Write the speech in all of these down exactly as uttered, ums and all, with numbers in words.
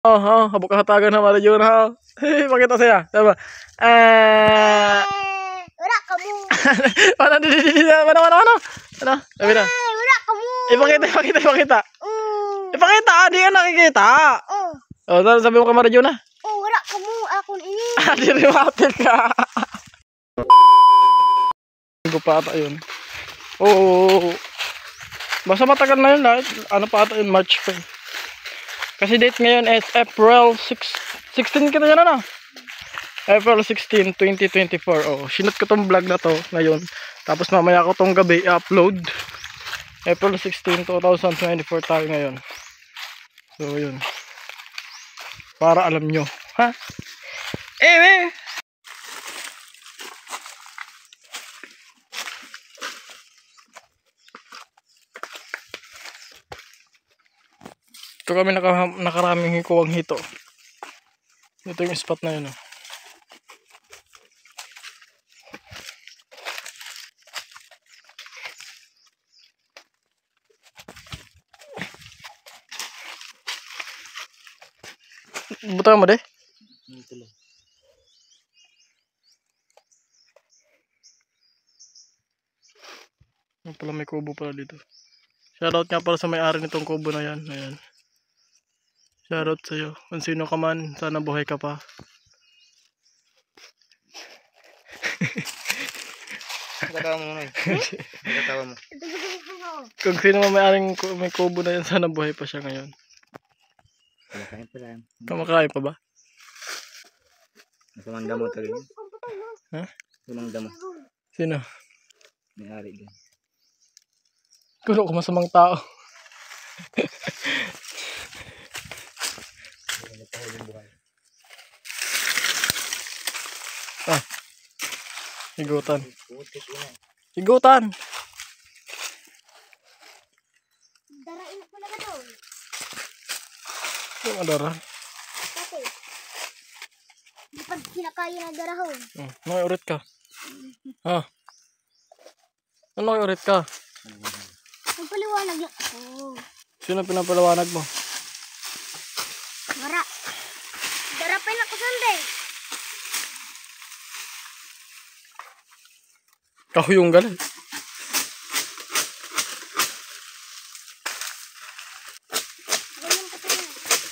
Oh, oh, habuk hatagan na Marjun ha. Hei, pakita saya. Coba. Eh, wala kamu. mana di di di mana mana mana. Ano? Sabi na. Eh, wala kamu. Ipakita, ipakita, ipakita. Mm. Ipakita, di ka nakikita. Oh. Oh, tapos sabi mo kay Marjun na. Oh, wala kamu. Akon ini. Ah, dirimatik ka. Linggo pa ata yun. Oo. Basta matagal na yun lahat. Ano pa ata yun, March pa. Kasi date ngayon is April sixteen kita yan na. April sixteen, twenty twenty-four. Oh, sinot ko tong vlog na to ngayon. Tapos mamaya ko tong gabi i-upload. April sixteen, twenty twenty-four tayo ngayon. So, yun. Para alam nyo. Ha? Eh, eh. Ito kami naka, nakaraming hikuwang hito. Ito yung spot na yun. Oh. Butang mo de? Yung pala may kubo pala dito. Shoutout nga pala sa may-ari nitong kubo na yan. Ayan. Shoutout sa'yo. Kung sino ka man, sana buhay ka pa. Nagkatawa mo nun. Nagkatawa mo. Kung sino man may-aring may kubo na yan, sana buhay pa siya ngayon. Kumakain pa lang. Kumakain pa ba? Sumangga mo talaga. Ha? Sumangga mo. Sino? May-ari din. Kulo ko masamang tao. Ah. Higutan. Higutan. Darain ko na daw. Yung adara. Kasi di pag kinakaya na darahon. Hmm. May urit ka. Ha? Ano may urit ka? Ang paliwanag yan. Oh. Sino pinapalawanag mo? Mara. Darapin ako sunday. Kahuyong galing. Ganyan pa tayo.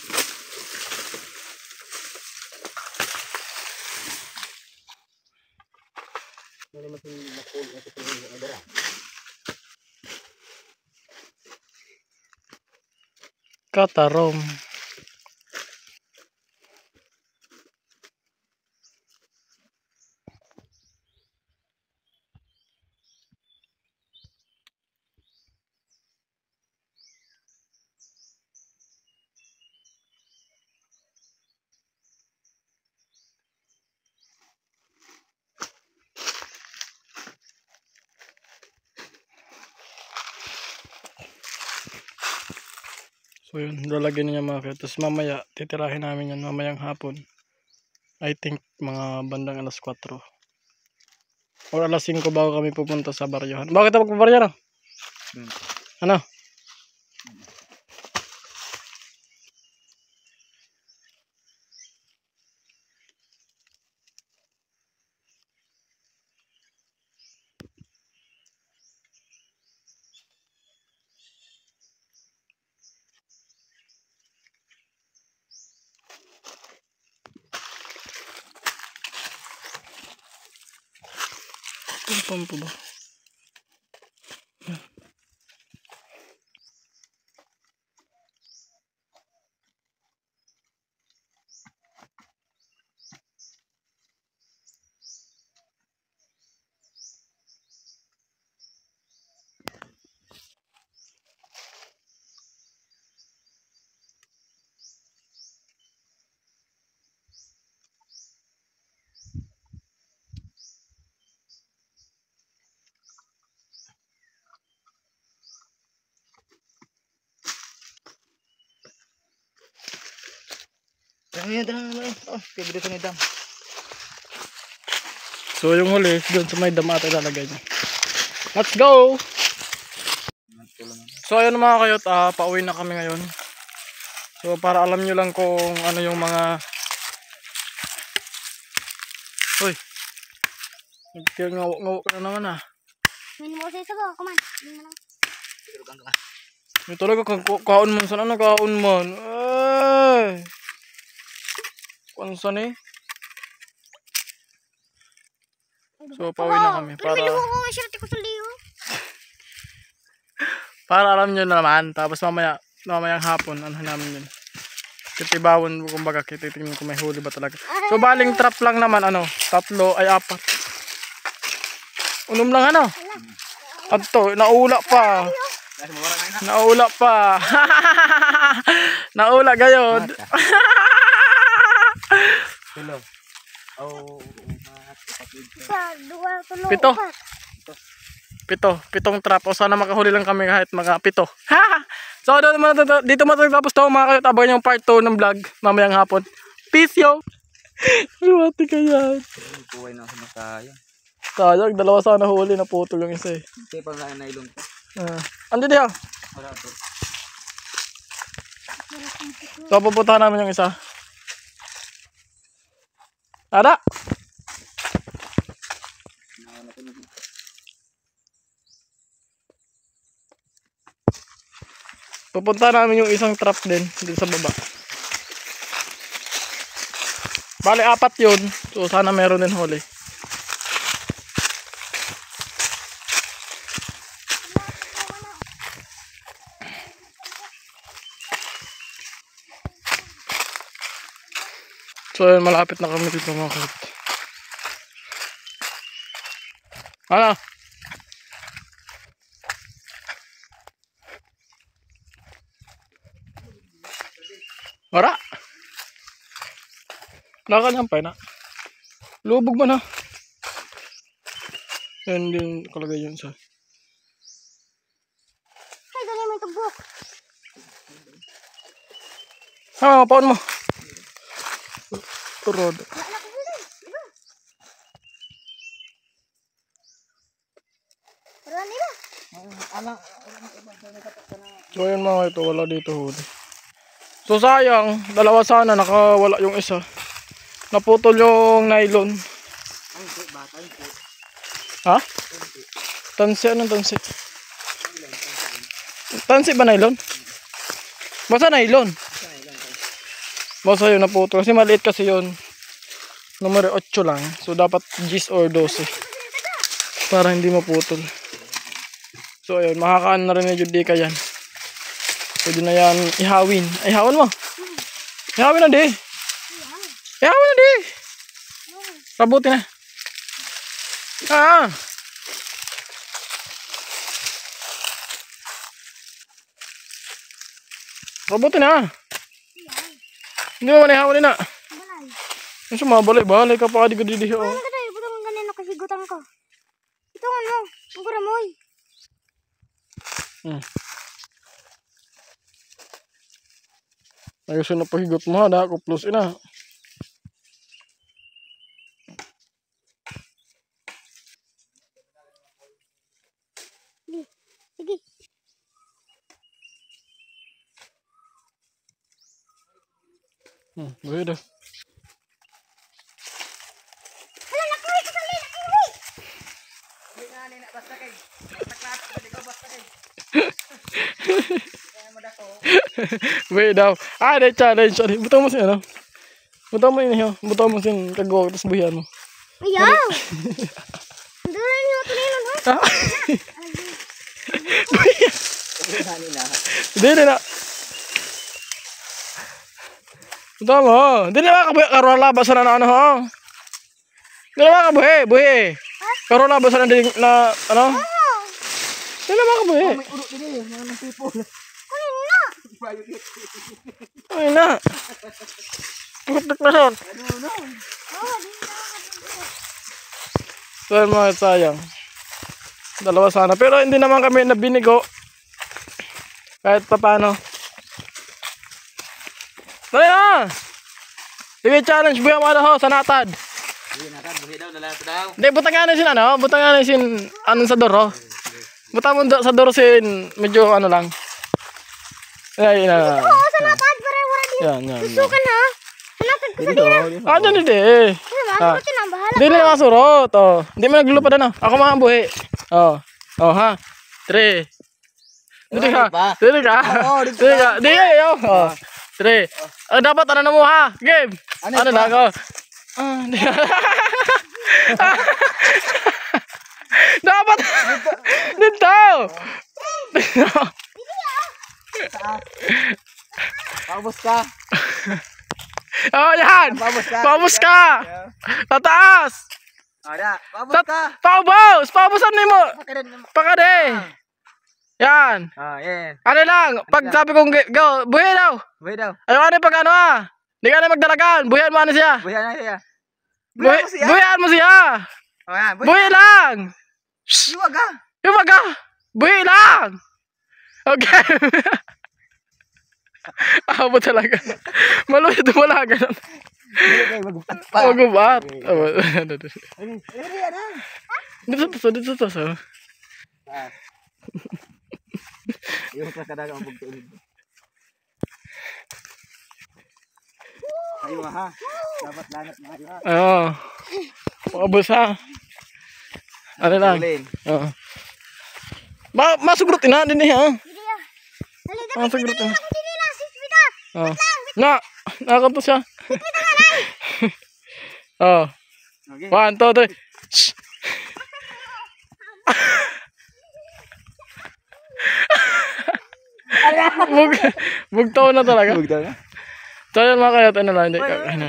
Ano naman yung nakul at ito yung adara? Katarom. So yun, lalagyan niya mga kaya. Tapos mamaya, titirahin namin yan mamayang hapon. I think mga bandang alas kwatro. O alas singko bago kami pupunta sa baryohan. Bakit kita magpabaryo na? Hmm. Ano? Tumpang po ba? Dami yan, dami naman. Oh, kaya dito sa may dam. So yung huli, doon sa may dama ito ilalagay niya. Let's go! So ayun mga kayot, uh, pauwi na kami ngayon. So para alam nyo lang kung ano yung mga... Uy! Nagkingawak-ngawak na naman ah. Min mo sa isa ba? Come on. Min mo lang. Yung talaga kang kaon man. Saan na kaon man? Ay! Kung saan eh? So pauwi na kami para... Pero ko nga shirt ko sa liyo. Para alam nyo naman. Tapos mamaya, mamayang hapon, ano namin yun. Titibawon, kumbaga, titignan kung may huli ba talaga. So baling trap lang naman, ano, tatlo ay apat. Unom lang ano. At to, naula pa. Naula pa. Naula gayod. Tulo. Oh, Sa dua tulo. Pito. upat. Pito, pitong trap. O sana makahuli lang kami kahit mga pito. So dito mo dito matatapos to mga kayo. Abangan yung part two ng vlog mamayang hapon. Peace yo. Luwati kaya. kuhay na ako masaya. Sayang, dalawa sana huli na putol yung isa eh. Hindi pa lang nailong ko. Uh, andi diya. Wala to. So pupuntahan namin yung isa. Ada. Pupunta namin yung isang trap din dito sa baba. Bale apat yun. So sana meron din huli. So yun, malapit na kami dito mga kapit. Ano? Wala. Lakal yan pa na. Lubog mo na. Yan din kalagay yun sa. Ay, ganyan mo yung tubok. Ha, mapaon mo. Turod. Wala na ko dito. Diba? Wala nila. So yun mga ito, wala dito huli. So sayang, dalawa sana, nakawala yung isa. Naputol yung nylon. Ha? Tansi, anong tansi? Tansi ba nylon? Basta nylon. Basta yun naputol. Kasi maliit kasi yun. Numero eight lang. So dapat G's or twelve. Para hindi maputol. So ayun, makakaan na rin medyo di ka yan. Pwede na yan ihawin. Ay, ihawin mo. Ihawin na di. Ihawin na di. Rabutin na. Ah. Rabutin na. Hindi mo man ihawin na. Balay. Yung sumabalay-balay ka pa. Di ko didihi. Ano ka tayo? Buto mong ganyan nakahigutan ko. Ito ano? Ang guramoy. Hmm. Ayusin na pahigot mo ha. Dahil ko plus ina. Sige. Sige. Hmm. Beda. Hala, nakuwi ko sali. Nakuwi. Beda. Ah, ada challenge. Butang mo siya no. Butang mo ini. Butang mo sin kagawag tas buhian mo. Ayaw. Hindi rin yung tulilan ha. Ah. Hindi na. Butang mo. Hindi na makabuhi. Karoon labas na ano ho. Hindi na makabuhi. Buhi. Karoon labas na din na ano. Hindi na makabuhi. May urok din eh. Mga nang people. Kunin na. Ay na. Putik na son. Ano no? Oh, di na nakakabili. So yun mga sayang. Dalawa sana. Pero hindi naman kami nabinigo. Kahit pa paano. Dali na! Sige challenge. Buya mo ho sa natad. Hindi natin. Buhi daw. Dala ito daw. Hindi, butang nga na sin ano. Butang nga na sin anong sa doro. Butang mo do- sa doro sin medyo ano lang. Ay, na. Oo, sa natad. Pero Yan, yan. yan. Susukan ha. Hanapin ko sa Dito, dira. dito. Ah, dyan hindi. Ano ba? Ah. Surutin ang bahala. Hindi na nakasurot. Oh. Hindi mo naglulupa na. Ako mga buhi. Oh. Oh, ha. Three. Dito ka. pa. Dito ka. Oo, dito Dito ka. ka. Dito ka. Oh. Three. Ah, dapat ano na mo ha. Game. Ano Ano pa? na ako? Ah, di- dapat. Dito. Dito. Paubos ka. Oh, yan. Paubos ka. Paubos ka. Tataas. Ada, paubos Tat ka. paubos. Paubosan ni mo. Pakarin. Pakade. Yan. Ah, yeah. Ano lang, pag sabi kong gi- go, buhay daw. Buhay daw. Ayaw ano pag ano ah. Di ka na magdalagan, buhayan mo ano siya. Buhay na siya. Buhay, mo siya. buhayan mo siya. Oh, yan. Buhay. Buhay lang. Shh, Iwag ka. yung maga. Buhay lang. Okay. Abo talaga. Malulit wala ganun. Buhay, magpat pa. Magubat. Ay, ay, ano? Dito sa taso, dito sa taso. Ah. Yung ka kadaga ang bugtuon. Ayo ha. Dapat langat na ayo ha. Oo. Paubos ha. Ano lang. Ulin. Oo. Ma masugrot na din eh ha. Dili ah. Dali, dapat Masugrot na. ako dili lang. Six feet ah. Oh. Na, nakakanto siya. Oh. Okay. One, two, three. Shh. Bug, bugtaw na talaga. Bugtaw na. So yun mga kayot, ano lang, hindi ka, ano.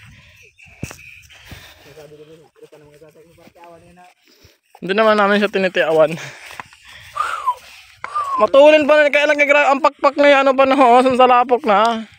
Hindi naman namin siya tinitiawan. Matulin pa na, kaya lang ang pakpak na yan, ano pa na, oh, sa lapok na.